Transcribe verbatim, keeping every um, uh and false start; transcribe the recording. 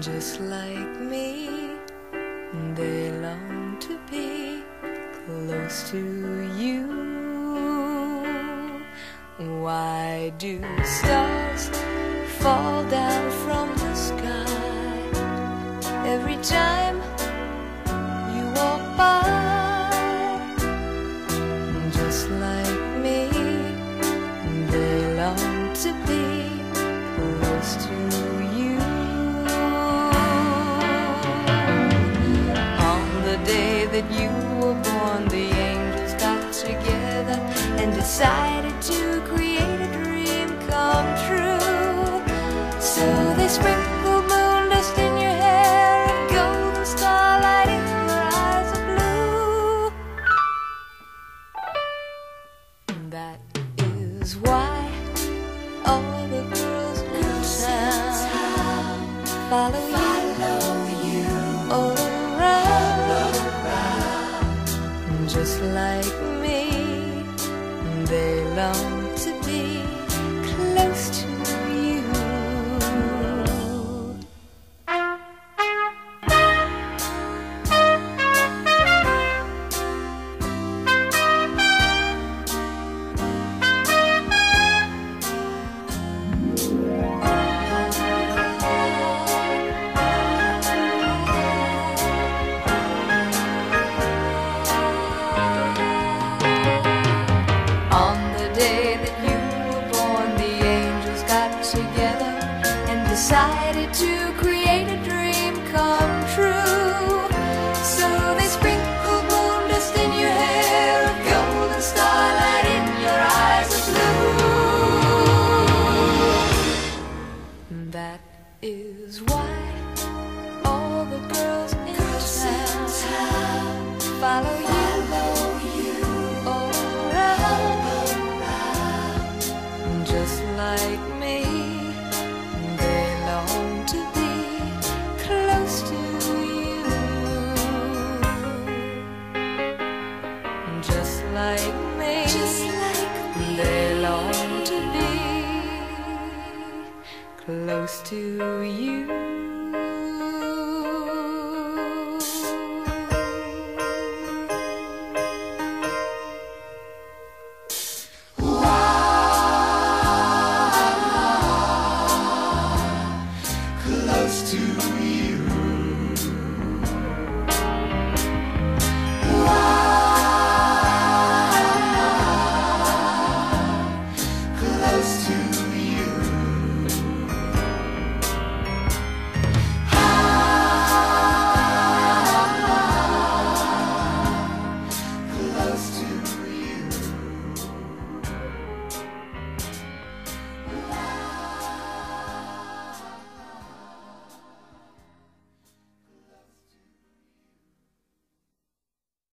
just like me. They long to be close to you. Why do stars fall down from the sky every time you walk by? Just like me, they long to be close to you. On the day that you were born, the angels got together and decided to create a dream come true. So they sprinkled moon dust in your hair and golden starlight in your eyes of blue. That is why all the girls in town follow you all around. Just like me, they long to be close to you. Together and decided to create a dream come true. So they sprinkled moon dust in your hair, a golden starlight in your eyes of blue. That is why all the girls in town follow you all around. Just like me, they long to be close to you. Just like me, Just like me. They long to be close to you.